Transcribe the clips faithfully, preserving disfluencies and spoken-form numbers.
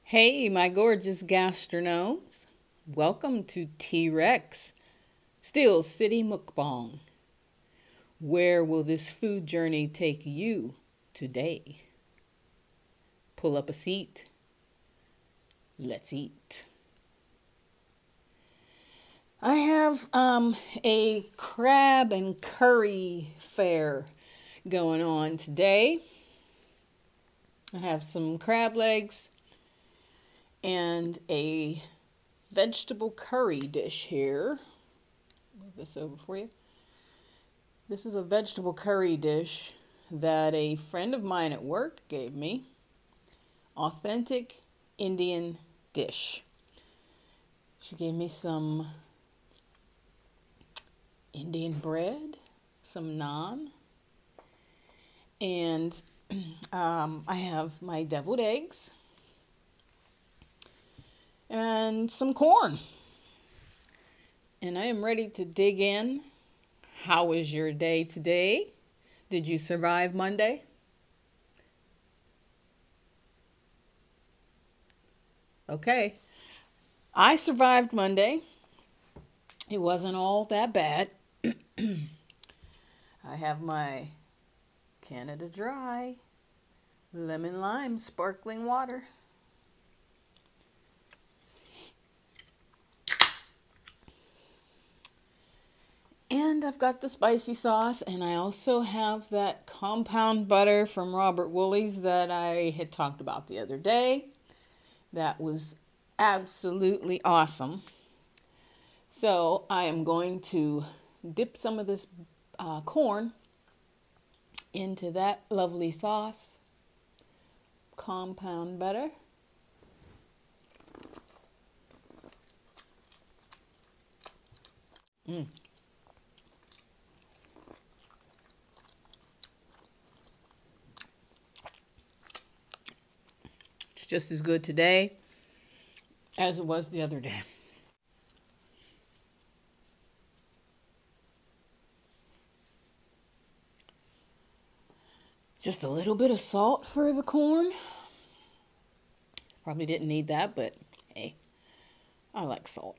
Hey, my gorgeous gastronomes. Welcome to T-Rex, Steel City Mukbang. Where will this food journey take you today? Pull up a seat. Let's eat. I have um, a crab and curry fare going on today. I have some crab legs and a vegetable curry dish here. Move this over for you. This is a vegetable curry dish that a friend of mine at work gave me. Authentic Indian dish. She gave me some Indian bread, some naan, and um, I have my deviled eggs and some corn. And I am ready to dig in. How was your day today? Did you survive Monday? Okay. I survived Monday. It wasn't all that bad. I have my Canada Dry lemon lime sparkling water. And I've got the spicy sauce, and I also have that compound butter from Robert Woolley's that I had talked about the other day. That was absolutely awesome. So I am going to dip some of this uh, corn into that lovely sauce, compound butter. Mm. It's just as good today as it was the other day. Just a little bit of salt for the corn. Probably didn't need that, but hey, I like salt.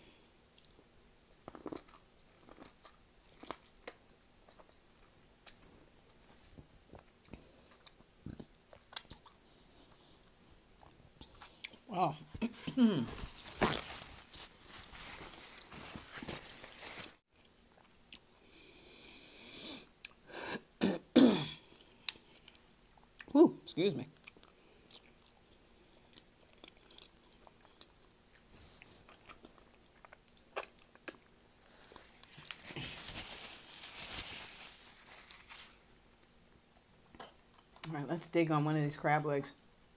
Wow. Ooh, excuse me. All right, let's dig on one of these crab legs.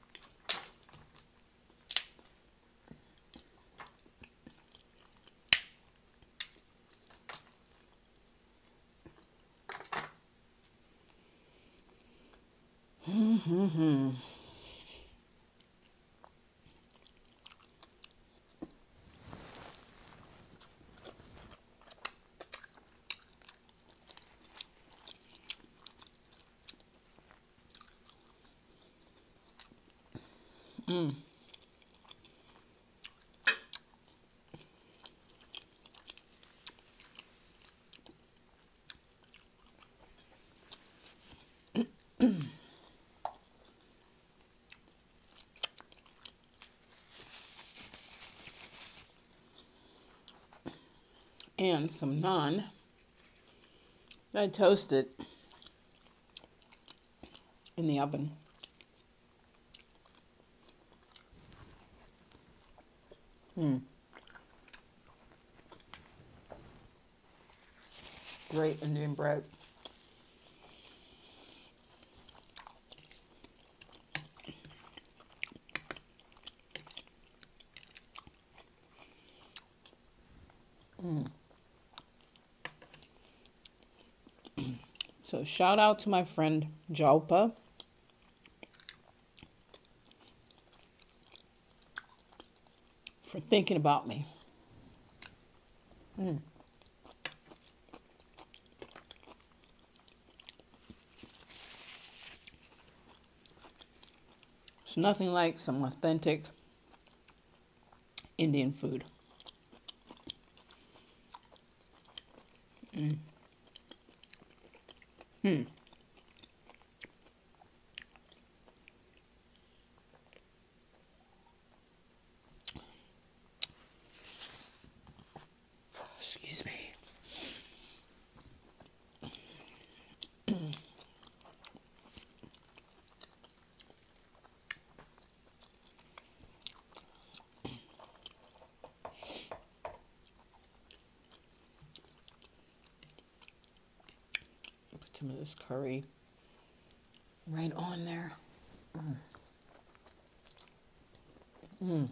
Mm-hmm. Mm. And some naan. I toasted in the oven. Mm. Great Indian bread. Mm. So shout out to my friend Jalpa for thinking about me. Mm. It's nothing like some authentic Indian food. Mm. Hmm. Excuse me. Put some of this curry right on there. Mm. Mm.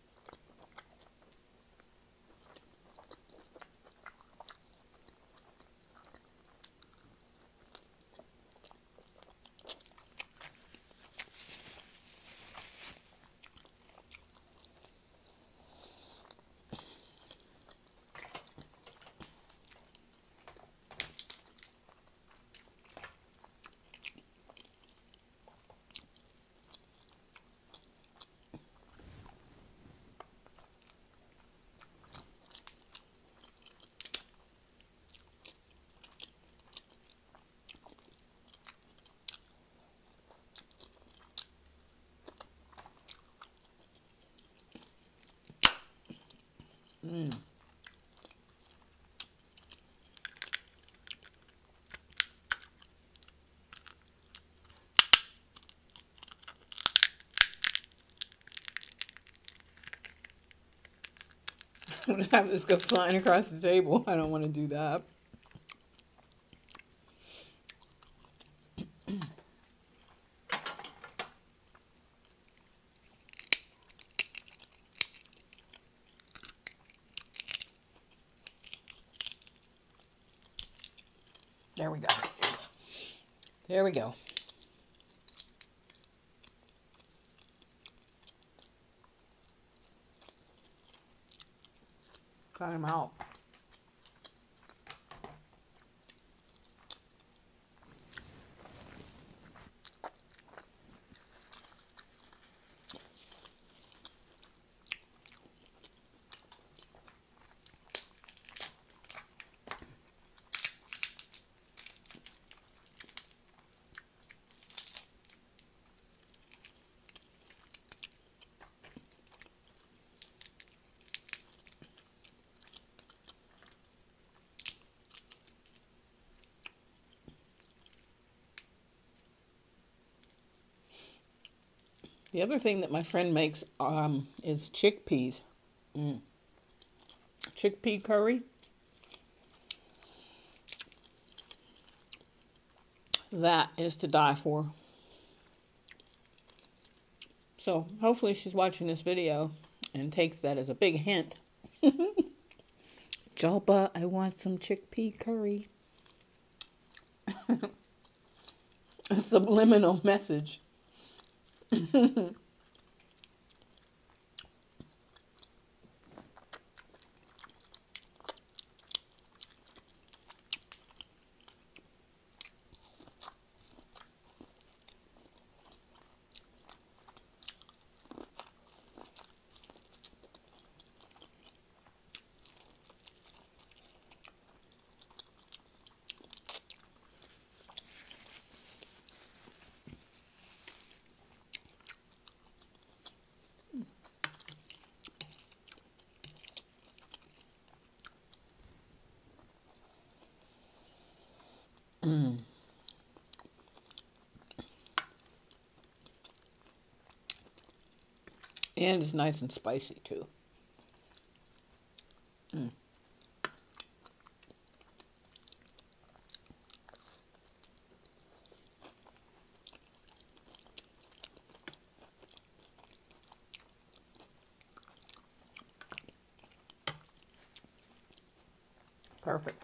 Mm. I'm gonna have this go flying across the table. I don't want to do that. There we go. There we go. Cut him out. The other thing that my friend makes um, is chickpeas. Mm. Chickpea curry. That is to die for. So hopefully she's watching this video and takes that as a big hint. Jalpa, I want some chickpea curry. A subliminal message. Mm. And it's nice and spicy too. Mm. Perfect.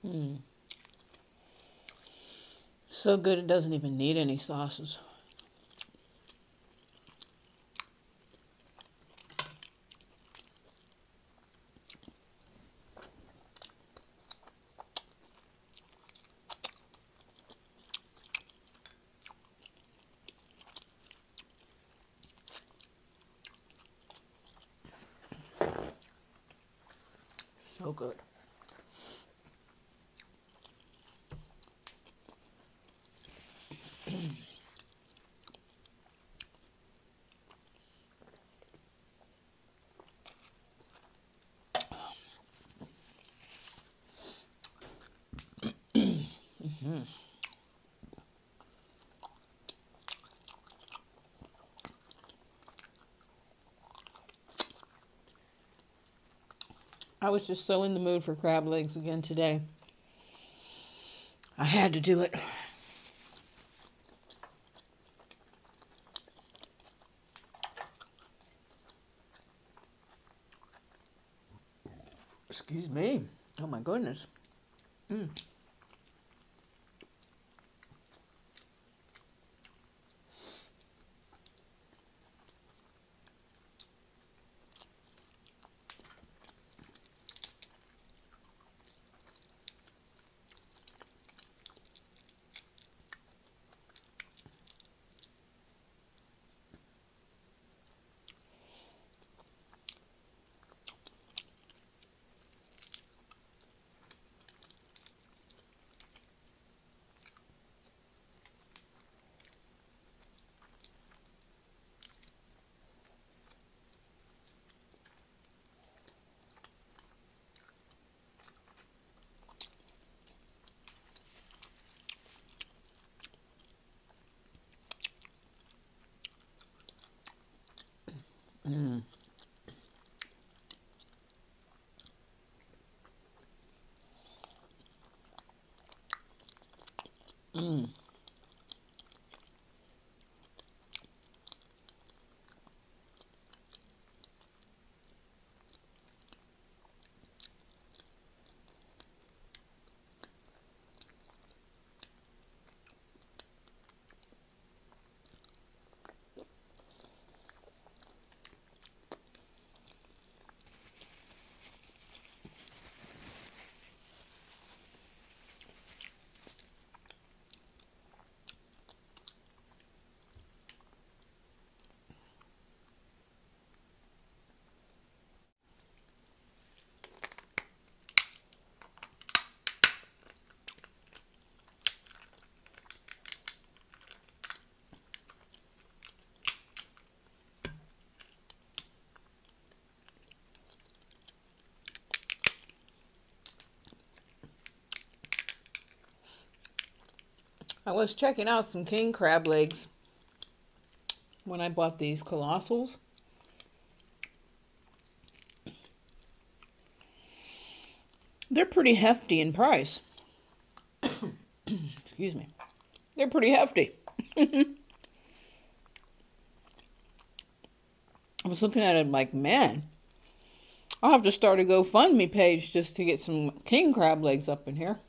Mm. So good it doesn't even need any sauces. So good. Mm-hmm. I was just so in the mood for crab legs again today. I had to do it. Excuse me. Oh my goodness. Mm. Mm. Mm. I was checking out some king crab legs when I bought these colossals. They're pretty hefty in price. Excuse me. They're pretty hefty. I was looking at it like, man, I'll have to start a GoFundMe page just to get some king crab legs up in here.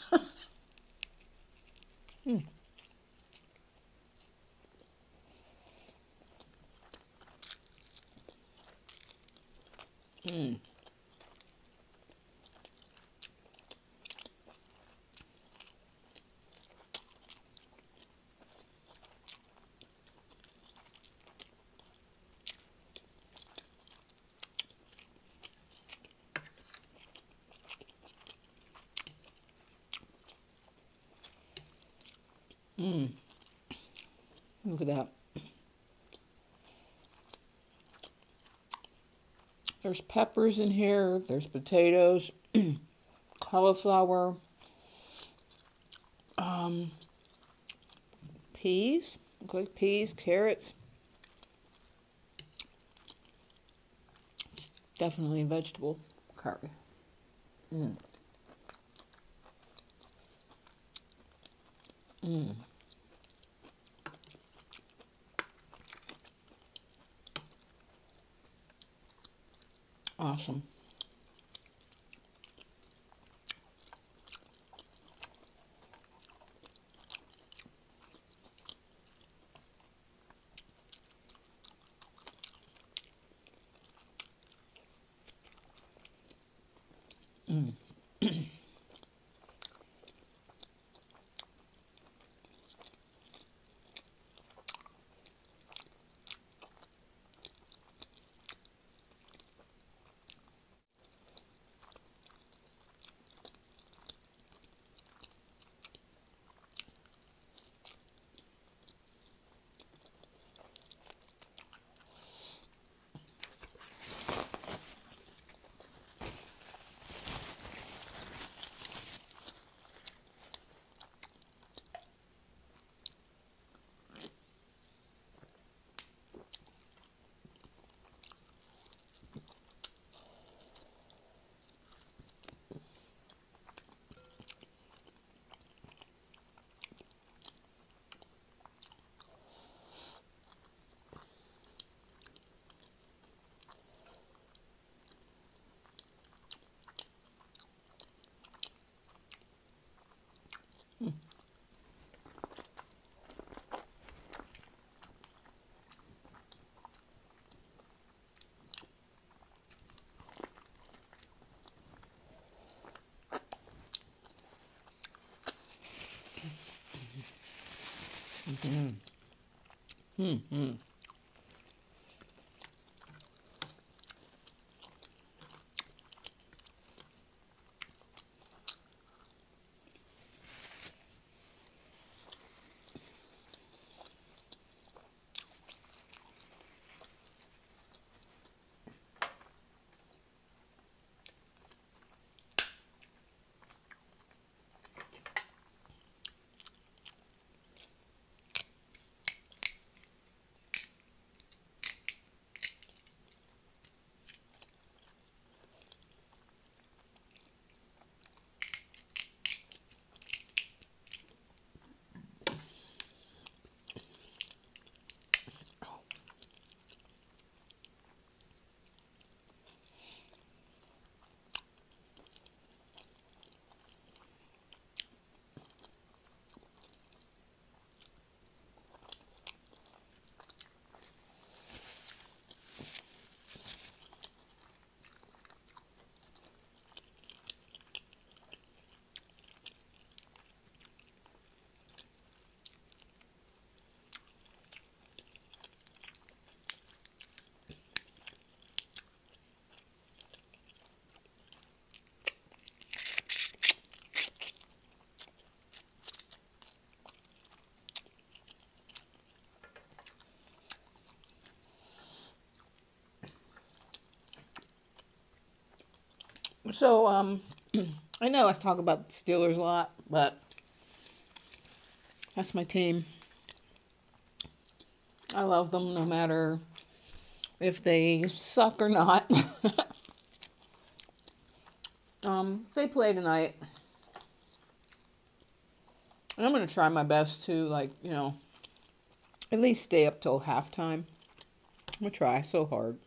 mm. Mm. Mm. Look at that. There's peppers in here. There's potatoes, cauliflower, um, peas. Look like peas, carrots. It's definitely a vegetable curry. Mm. Mm. Awesome. Mm. Mm. Mm. So, um, I know I talk about the Steelers a lot, but that's my team. I love them no matter if they suck or not. um, they play tonight. And I'm going to try my best to, like, you know, at least stay up till halftime. I'm going to try so hard.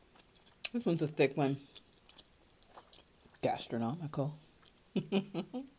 This one's a thick one. Gastronomical.